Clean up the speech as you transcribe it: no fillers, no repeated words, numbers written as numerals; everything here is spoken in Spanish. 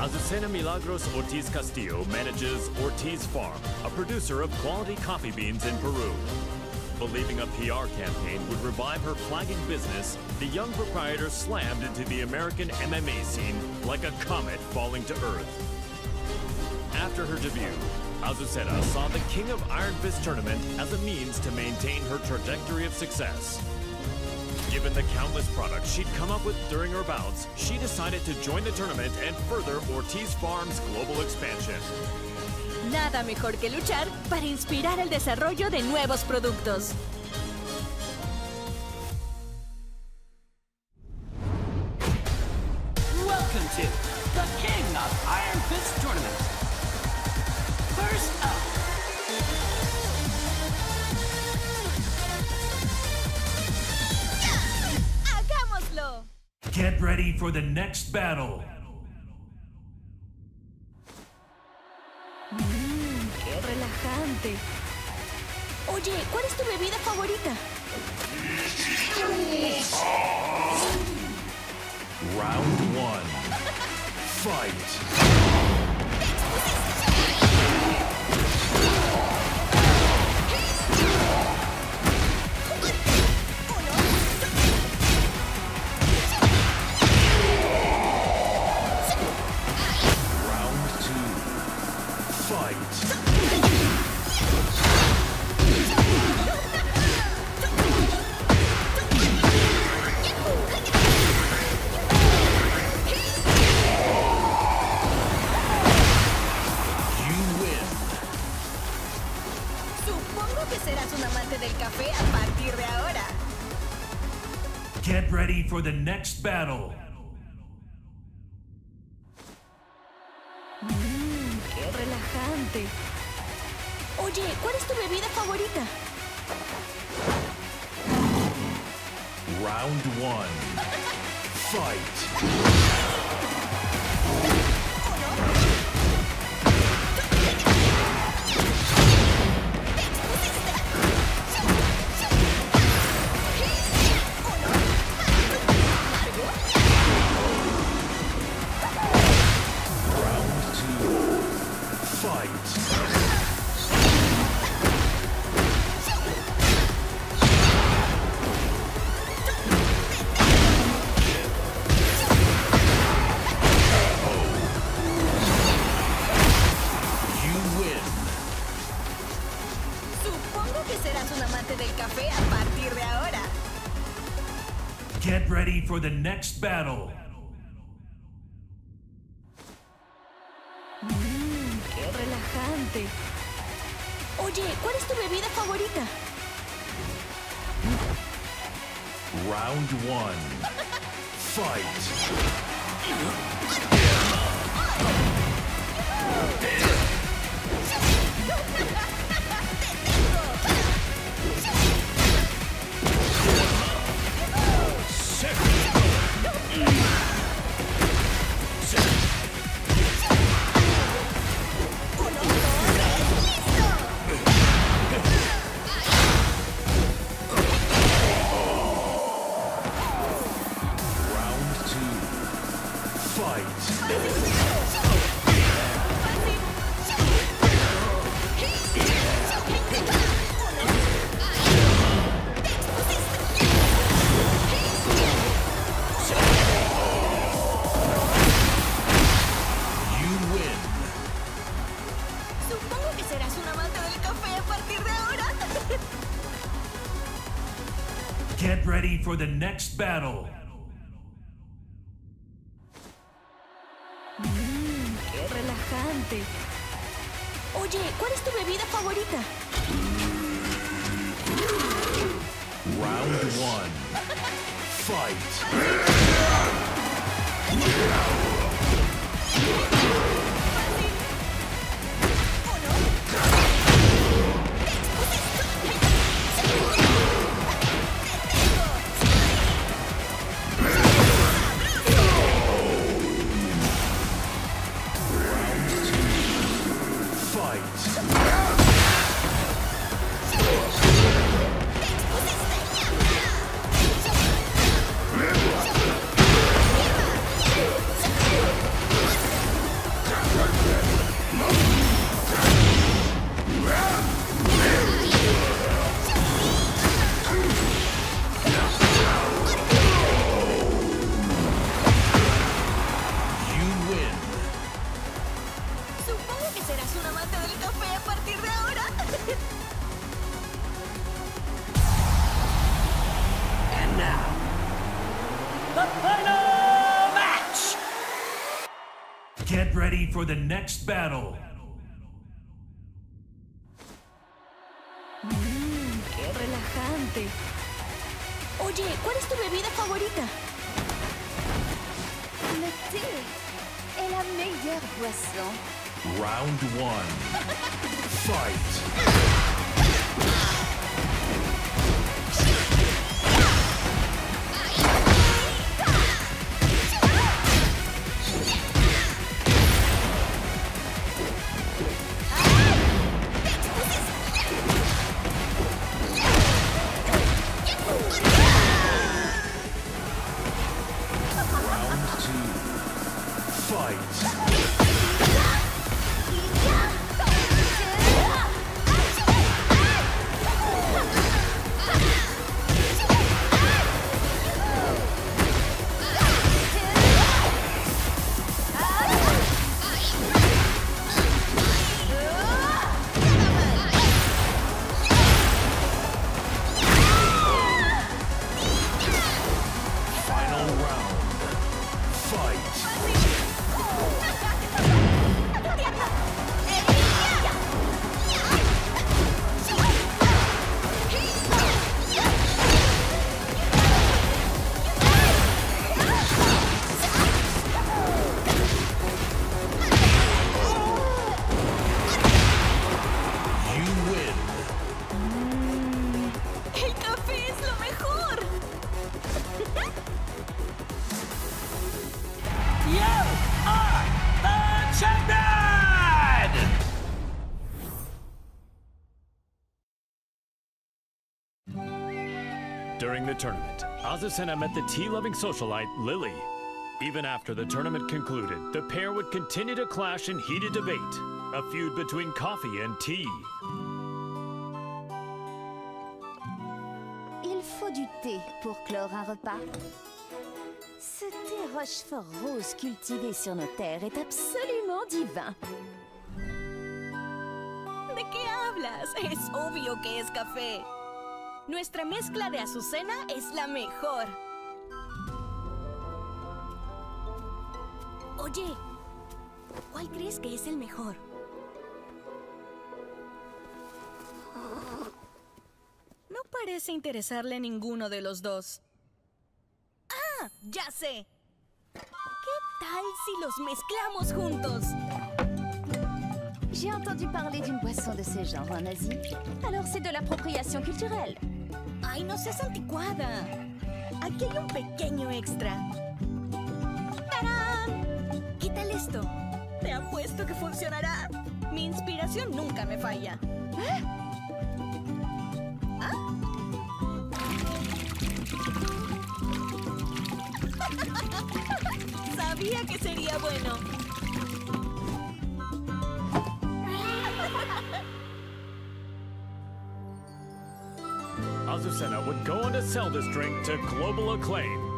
Azucena Milagros Ortiz Castillo manages Ortiz Farm, a producer of quality coffee beans in Peru. Believing a PR campaign would revive her flagging business, the young proprietor slammed into the American MMA scene like a comet falling to Earth. After her debut, Azucena saw the King of Iron Fist tournament as a means to maintain her trajectory of success. Given the countless products she'd come up with during her bouts, she decided to join the tournament and further Ortiz Farm's global expansion. Nada mejor que luchar para inspirar el desarrollo de nuevos productos. Welcome to the King of Iron Fist Tournament. First up. ¡Hagámoslo! Get ready for the next battle. ¡Qué relajante! Oye, ¿cuál es tu bebida favorita? Round 1. Fight. Supongo que serás un amante del café a partir de ahora. Get ready for the next battle. ¡Qué relajante! Oye, ¿cuál es tu bebida favorita? Round 1. Fight. Supongo que serás un amante del café a partir de ahora. Get ready for the next battle. ¡Qué relajante! Oye, ¿cuál es tu bebida favorita? Round 1. Fight. Supongo que serás un amante del café a partir de ahora. Get ready for the next battle. ¡Qué relajante! Oye, ¿cuál es tu bebida favorita? Round 1. Fight. Get ready for the next battle. ¡Qué relajante! Oye, ¿cuál es tu bebida favorita? Le thé est la meilleure boisson. Round 1. Fight. During the tournament, Azucena met the tea-loving socialite, Lily. Even after the tournament concluded, the pair would continue to clash in heated debate, a feud between coffee and tea. Il faut du thé pour clore un repas. Ce thé Rochefort rose cultivé sur nos terres est absolument divin. ¿De qué hablas? Es obvio que es café. Nuestra mezcla de azucena es la mejor. Oye, ¿cuál crees que es el mejor? No parece interesarle ninguno de los dos. ¡Ah! ¡Ya sé! ¿Qué tal si los mezclamos juntos? J'ai entendu parler d'une boisson de ce genre en Asie. Alors c'est de l'appropriation culturelle. ¡Ay, no seas anticuada! Aquí hay un pequeño extra. ¡Tarán! ¿Qué tal esto? Te apuesto que funcionará. Mi inspiración nunca me falla. ¿Ah? Sabía que sería bueno. Azucena would go on to sell this drink to global acclaim.